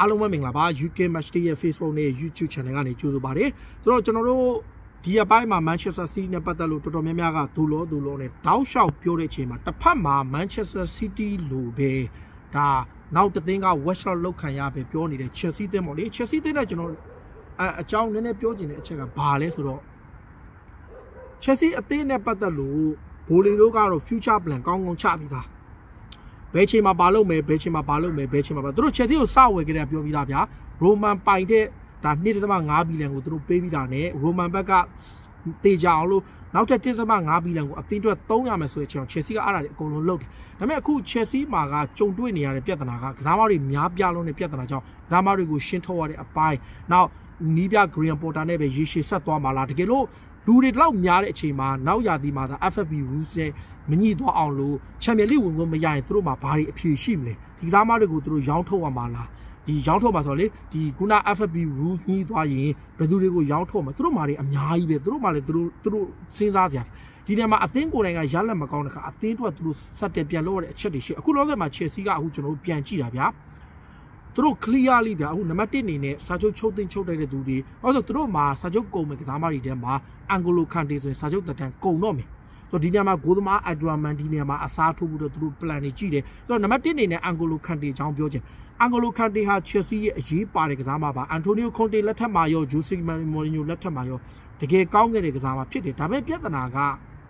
အားလုံးပဲမင်္ဂလာပါ UK Match Day ရဲ့ Facebook နဲ့ YouTube Channel ကနေကြိုဆိုပါတယ်ဆိုတော့ကျွန်တော်တို့ဒီအပိုင်းမှာ Manchester City နဲ့ပတ်သက်လို့တော်တော်များများကဒူလောနဲ့တောက်လျှောက်ပြောတဲ့အချိန်မှာတစ်ဖက်မှာ Manchester City လိုပဲဒါနောက်တစ်သင်းက West Ham လောက်ခံရပဲပြောနေတဲ့ Chelsea သင်းပေါ့လေ Chelsea သင်းနဲ့ကျွန်တော်အကြောင်းနည်းနည်းပြောချင်တဲ့အချက်ကဘာလဲဆိုတော့ Chelsea အသင်းနဲ့ပတ်သက်လို့ဘိုလီတို့ကတော့ future plan ကောင်းကောင်းချပြီးသားဘယ်ချိန်မှာဘာလုပ်မယ်ဘယ်ချိန်မှာဘာလုပ်မယ်ဘယ်ချိန်မှာဘာသူတို့ Chelsea ကိုစဝယ်ကြတဲ့ပြောပြီးသားဗျာ Roman ပိုင်တဲ့ဒါ 2.5 ဘီလီယံကိုသူတို့ပေးပြီးတာနဲ့ Roman ဘက်ကတေချာအောင်လို့နောက်ထပ် 1.5 ဘီလီယံကိုအသင်းအတွက်သုံးရမယ်ဆိုတဲ့အချိန် Chelsea ကအဲ့ဒါတွေအကုန်လုံးလုပ်တယ်ဒါပေမဲ့အခု Chelsea မှာကကြုံတွေ့နေရတဲ့ပြဿနာကကစားမတွေများပြားလုံးတဲ့ပြဿနာကြောင့်ကစားမတွေကိုရှင်းထုတ်ရတဲ့အပိုင်းနောက်နီးပြ Graham Potter နဲ့ပဲရေရှည်ဆက်သွားမှာလားတကယ်လို့လူတွေတော့များတဲ့အချိန်မှာနောက်ရာသီမှာသာ FFP rules နဲ့မညှိသွားအောင်လို့ Champions League ဝင်ခွင့်မရရင်သူတို့မှာဘာတွေအဖြေရှိမလဲဒီကစားမတွေကိုသူတို့ရောင်းထုတ်ရမှာလားဒီရောင်းထုတ်မှာဆိုတော့လေဒီခုန FFP rules ညှိသွားရင်ဘယ်သူတွေကိုရောင်းထုတ်မှာသူတို့မှာတွေအများကြီးပဲသူတို့မှာလည်းသူတို့စဉ်းစားကြတယ်ဒီနေရာမှာအသင်းကိုယ်တိုင်ကရလက်မကောင်းတဲ့ခါအသင်းတို့ကသူတို့စက်တက်ပြန်လို့ရတဲ့အချက်တွေရှိအခုလောဆယ်မှာ Chelsea ကအခုကျွန်တော်တို့ပြန်ကြည့်တာဗျာသူတို့ clearly ဗျာအခုနံပါတ်1အနေနဲ့စာချုပ်ချုပ်တဲ့သူတွေအဲ့တော့သူတို့မှာစာချုပ်ကုန်မယ်ကစားမတွေထဲမှာ Angolo Kante ဆိုရင်စာချုပ်တက်တန်းကုန်တော့မယ်ဆိုတော့ဒီနေရာမှာဂိုးသမား Adraman ဒီနေရာမှာအစားထိုးပြီးတော့သူတို့ plan တွေကြည့်တယ်ဆိုတော့နံပါတ်1အနေနဲ့ Angolo Kante အကြောင်းပြောချင်Angolo Kante ဟာ Chelsea ရဲ့အရေးပါတဲ့ကစားမပါ Antonio Conte လက်ထက်မှာရော Jose Mourinho လက်ထက်မှာရောတကယ်ကောင်းခဲ့တဲ့ကစားမဖြစ်တယ်ဒါပေမဲ့ပြဿနာက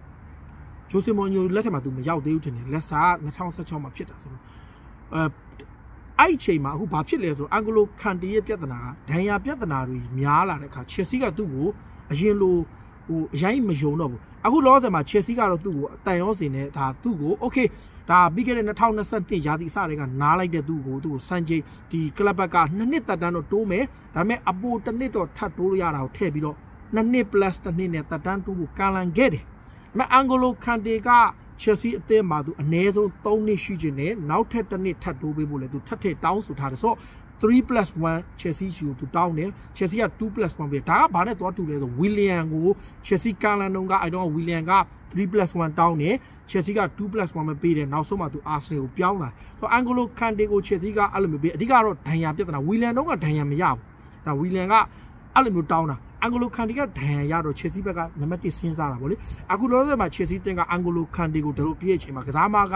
Jose Mourinho လက်ထက်မှာသူမရောက်သေးဘူးထင်တယ် Leicester 2016မှာဖြစ်တာဆိုတော့အဲ့ချိန်မှာအခုဘာဖြစ်လဲဆိုတော့ Angolo Kante ရဲ့ပြဿနာကဒဏ်ရာပြဿနာတွေများလာတဲ့အခါ Chelsea ကသူ့ကိုအရင်လိုအရင်မယုံတော့ဘူးအခုလောဆယ်မှာ Chelsea ကတော့သူ့ကိုအတန်ရောစင်နဲ့ဒါသူ့ကို okay ဒါပြီးခဲ့တဲ့2021ရာသီအစတွေကနားလိုက်တဲ့သူ့ကိုစံချိန်ဒီကလပ်ဘက်က2နှစ်တက်တန်းတော့တိုးမယ်ဒါပေမဲ့အပိုတစ်နှစ်တော့ထပ်တိုးလို့ရတာကိုထည့်ပြီးတော့2နှစ် plus တစ်နှစ်နဲ့တက်တန်းတိုးဖို့ကန်လန်ခဲ့တယ်ဒါပေမဲ့ Angolo Kante က Chelsea အသင်းမှာသူအနည်းဆုံး3နှစ်ရှိချင်တယ်နောက်ထပ်တစ်နှစ်ထပ်တိုးပေးဖို့လေသူထပ်ထည့်တောင်းဆိုထားတယ်ဆိုတော့3+1 Chelsea ရှိကိုသူတောင်းတယ် Chelsea က2+1ပဲဒါကဘာနဲ့သွားတူလဲဆို Willian ကို Chelsea ကန်လန်တုန်းကအဲ့တော့ Willian က3+1 တောင်းတယ် Chelsea က2+1ပဲပေးတယ်နောက်ဆုံးမှသူ Arsenal ကိုပြောင်းလာဆိုတော့ Angolo Kante ကို Chelsea ကအဲ့လိုမျိုးပေးအဓိကတော့ဒဏ်ရာပြဿနာ Willian တုန်းကဒဏ်ရာမရဘူးဒါ Willian ကအဲ့လိုမျိုးတောင်းတာ Angolo Kante ကဒဏ်ရာရတော့ Chelsea ဘက်ကနံပါတ်1စဉ်းစားတာဗောလေအခုလောလောဆယ်မှာ Chelsea တင်က Angolo Kante ကိုတို့ပြည့်အချိန်မှာကစားမက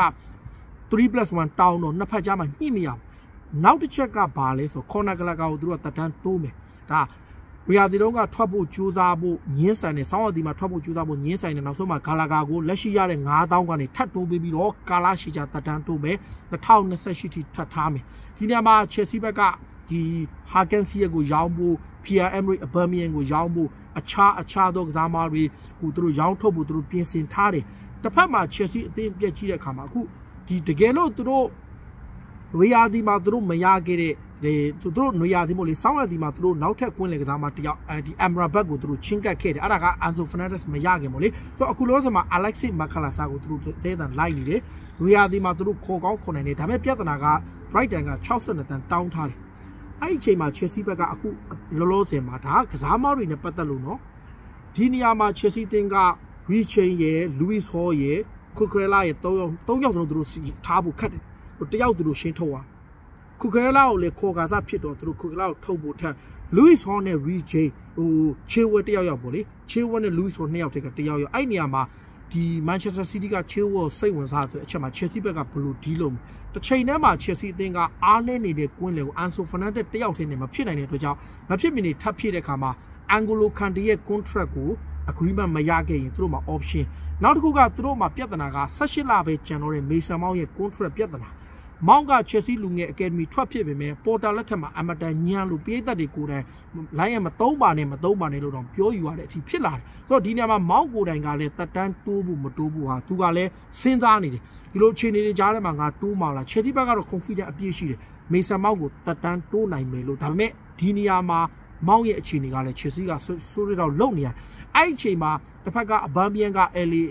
3+1 တောင်းတော့နှစ်ဖက်ကြားမှာညှိမရဘူးနောက်တစ်ချက်ကဘာလဲဆိုခေါ်နာကလကာကိုသူတို့ကတက်တန်းတိုးမယ်ဒါဝီယာဒီတုံးကထွက်ဖို့ကြိုးစားဖို့ညင်းဆိုင်နဲ့ဆောင်းဝတီမှာထွက်ဖို့ကြိုးစားဖို့ညင်းဆိုင်နဲ့နောက်ဆုံးမှာဂါလာကာကိုလက်ရှိရတဲ့9000ကနေထပ်တိုးပေးပြီးတော့ကာလာရှိချာတက်တန်းတိုးမယ်2028ထိထပ်ထားမယ်ဒီနေရာမှာ Chelsea ဘက်ကဒီဟာကန်စီယကိုရောင်းဖို့ Pierre Emerick Aubameyang ကိုရောင်းဖို့အခြားသောကစားမတွေကိုသူတို့ရောင်းထုတ်ဖို့သူတို့ပြင်ဆင်ထားတယ်တစ်ဖက်မှာ Chelsea အသင်းပြက်ကြီးတဲ့အခါမှာအခုဒီတကယ်လို့သူတို့နွေရာသီမှာသူတို့မရခဲ့တဲ့သူတို့နွေရာသီမို့လေစောင်းရာသီမှာသူတို့နောက်ထပ်ကွင်းလေကစားမတယောက်ဒီ Amrabat ကိုသူတို့ချင်းကတ်ခဲ့တယ်အဲ့ဒါက Enzo Fernandez မရခင်မို့လေဆိုတော့အခုလောဆယ်မှာ Alexis Makalasa ကိုသူတို့တဲတန်လိုက်နေတယ်နွေရာသီမှာသူတို့ခေါ်ကောင်းခေါ်နိုင်တယ်ဒါပေမဲ့ပြဿနာက Brighton က62တန်တောင်းထားတယ်အဲ့ဒီအချိန်မှာ Chelsea ဘက်ကအခုလောလောဆယ်မှာဒါကစားမတွေနဲ့ပတ်သက်လို့နော်ဒီနေရာမှာ Chelsea တင်က Richie ရယ် Luis Hall ရယ် Cucurella ရယ်3ယောက်စလုံးသူတို့ထားဖို့ခက်တယ်တယောက်သူတို့ရှင်းထုတ်သွားခုခဲလာကိုလေခေါ်ကာစားဖြစ်တော့သူတို့ခုခဲလာကိုထုတ်ဖို့ထက် Luis Hall နဲ့ Richie ချေဝဲတယောက်ပေါ့လေချေဝဲနဲ့ Luis Hall 2ယောက်တက်ကတယောက်အဲ့နေရာမှာဒီ Manchester City ကချေဝဲစိတ်ဝင်စားဆိုအချက်မှာ Chelsea ဘက်ကဘလို့ဒီလုံးတစ်ချိန်တည်းမှာ Chelsea အသင်းကအားနည်းနေတဲ့ကွင်းလေကို Enzo Fernandez တယောက်ထင်းနေမဖြစ်နိုင်တဲ့အတွက်ကြောင့်မဖြစ်မနေထပ်ဖြစ်တဲ့အခါမှာ Angolo Kante ရဲ့ contract ကို agreement မရခဲ့ရင်သူတို့မှာ option နောက်တစ်ခုကသူတို့မှာပြဿနာက18လပဲကျန်တော့တဲ့ Mason Mount ရဲ့ contract ပြဿနာမောင်က Chelsea လူငယ် Academy ထွက်ဖြစ်ပေမဲ့ Porter လက်ထက်မှာအမတန်ညံလို့ပြည်သက်တွေကိုယ်တိုင်လိုင်းရမသုံးပါနဲ့လို့တော့ပြောယူရတဲ့အထိဖြစ်လာတယ်ဆိုတော့ဒီနေရာမှာမောင်ကိုယ်တိုင်ကလည်းတက်တန်းတိုးဖို့မတိုးဖို့ဟာသူကလည်းစဉ်းစားနေတယ်ဒီလိုအခြေအနေတွေကြားထဲမှာငါတိုးမှလာ Chelsea ဘက်ကတော့ confidence အပြည့်ရှိတယ် Mason Mount ကိုတက်တန်းတိုးနိုင်မယ်လို့ဒါပေမဲ့ဒီနေရာမှာမောင်ရဲ့အခြေအနေကလည်း Chelsea ကဆိုးရတော့လုံနေရအဲ့ဒီအချိန်မှာတစ်ဖက်က Aubameyang က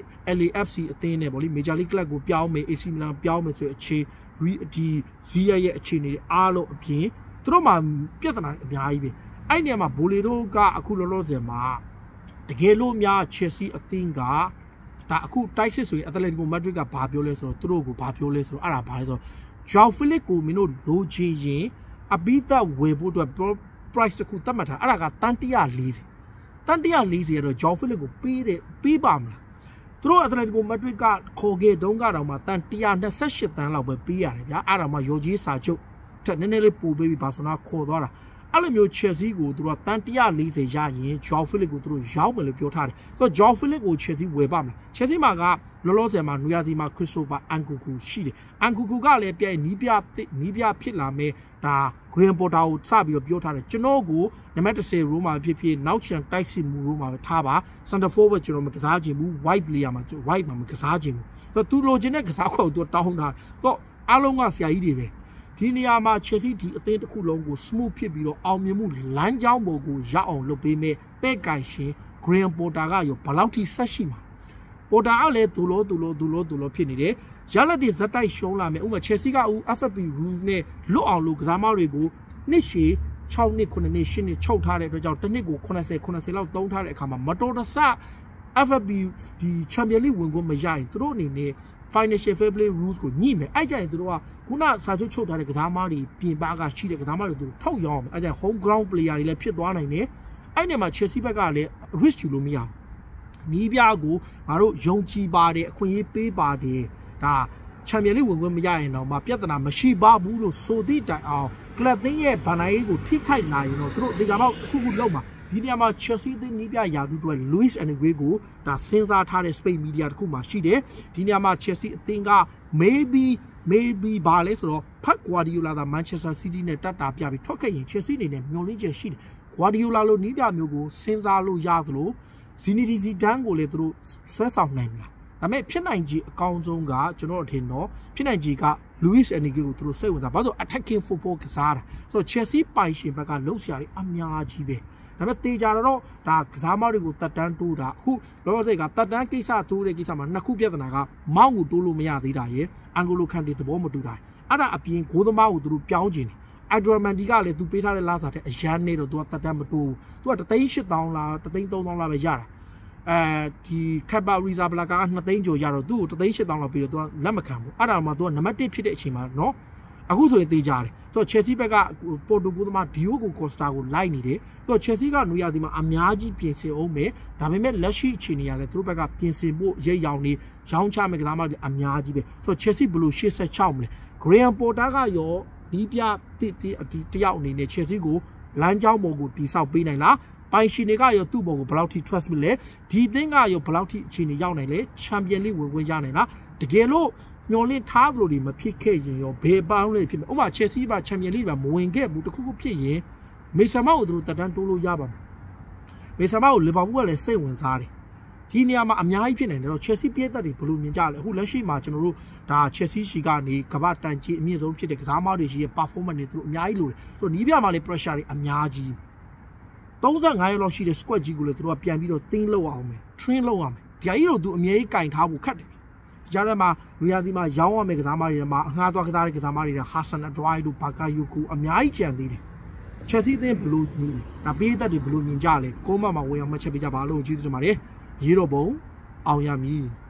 LAFC အသင်းနဲ့ဗောလေ Major League Club ကိုပြောင်းမယ် AC Milan ပြောင်းမယ်ဆိုအခြေဒီဇီးရဲ့အခြေအနေအားလုံးအပြင်သူတို့မှာပြဿနာအများကြီးပဲအဲ့နေရာမှာဘိုလီတို့ကအခုလောလောဆယ်မှာတကယ်လို့များ Chelsea အသင်းကဒါအခုတိုက်စစ်ဆိုရင် Atletico Madrid ကဘာပြောလဲဆိုတော့သူတို့ကိုဘာပြောလဲဆိုတော့အဲ့ဒါဘာလဲဆိုတော့ João Felix ကိုမင်းတို့လိုချင်ရင် a bit that way to a price to Kutamata, Araga, Tantia Lizzie. Tantia Lizzie or Joffiligo, P-Bam. Through Atletico Madrid got Colgate, don't got on my Tantia and the session than love with Pia, Arama Yoji Sacho, Tanelli Poo baby Basana Cordora. Alamio Chelsea go through a Tantia Lizzie Yayi, Joffili go through Jauvel Piotari. So Joffili go Chelsea Webam. Chelsea Maga, Lolosema, Nuadima, Christopher, Ankuku, Shidi. Ankuku Gale, Nibia Pilame, da Graham Portal, Sabi of Piotari, Genogo, the matter say Roma, PP, Nauchi and Taisi Roma, Taba, Santa Forward, Jerome Kazaji, widely amateur, white Makazaji. The two logic Kazako do down. So Alonga Siaidive. Tiniama Chelsea a thing to Kulongo, smooth people, Almimu, Lanjambogo, Yaon, Lopeme, Pegashi, Graham Portagayo, Palauti Sashima. Portale, Dulo, Pinide, Jaladi Zata Shola, Uma Chessiga, Asabi, Rune, Look, Zamarigo, Nishi, Chowni Conation, Chowtare, Rajatanigo, Conasela, don't have a Kama, Matora Sa, Afabi, the Champion League will go Majai, Throne. Financial fair play rules go Nime. I just do Kuna Sajo Chota Gamari, Pimbaga, Chile, Gamari to Toyom, as a home ground player, Le Piedwana. I never Chelsea Bagale, risk you Lumia. Nibiago, Maro, Jonchi Bade, Queen Pay Bade, da Champion League will be in my Pietana, Mashiba Bulo, so did that. Glad they Panaigo, Tikai Nine, through the about Loma. Dinama Chelsea the Nibia Yadu Luis and Grego that since our time Spain media Kuma Shide, Dinama Chelsea thinga maybe Bales or Pat Guardiola the Manchester City Netata Piabi Toka Chelsea in knowledge sheet. Guardiola lo Nibia Mugo, since our low Yadlo, Sinidi Dango letro stress of name. I made Pinanji Kaunzonga, General Tino, Pinanjiga, Luis and Nigo through 7 about attacking football Casara. So Chelsea by Shibaga Losiari Amia Jibe. Never take Jaro, that Zamari would tatan to that who, Lord, they got Tatan Kisa to the Kisama Nakubia Naga, Mau Dulumia the Daye, Angolo candidate the bomb to die. Ada appearing Kodama through Piaujin. I draw Mandigale to Peter Lazar, a Janero to Tatam to a Tatation down the thing don't love a jar. The Kaba Rizablaga, nothing Jaro do to Tatation down a bit to Lamacam. Ada Madon, Namati Pidechima, no? A who's with the jar. So Chelsea Bega Portuguma Diogo Costa would line it. So Chelsea got Nuyadima Amiaji Piece Ome, Tamime Lashi Chinia, the Trubaga Pinsimbo, Yauni, Jean Chamagama Amiaji. So Chelsea Blue, she said Chamle. Graham Portaga, yo, Libya, Tiauni, Chelsea go, Lanjao Mogo, Tisao Binela, Pai Shiniga, your two Bogo, Palauti, trust me, Tidinga, your Palauti Chini Yaunele, Champion League with Yanela, the Gelo. You only tableau in my PK in your bay boundary people. Oh, Chelsea by Champion League, Moing Gap, but the Kuku Pie, Messamau drew Tadantolo Yabam. Messamau live a well as say when Sari. Tiniama Amiapin and Chelsea Pieta di Puluminjal, who Lashi Marchino, da Chelsea Shigani, Kabata and Chimis of Chile, Zamari, she performance through Miailu. So Nibia Mali pressure Amiaji. Those are I lost she the squad jiggle through a piano thing low army, train low army. The Airo do Miaka and Tabu cut it. Jarama, Riadima, Yawa Megazamari, Hanato Zamari, Hassan, Dry to Pakayuku, Amiachi and Didi. Chelsea then blue me. Nabita the blue ninjale, Koma, my way of Machabijabalo, Jesus Marie, Yerobo, Aoyami.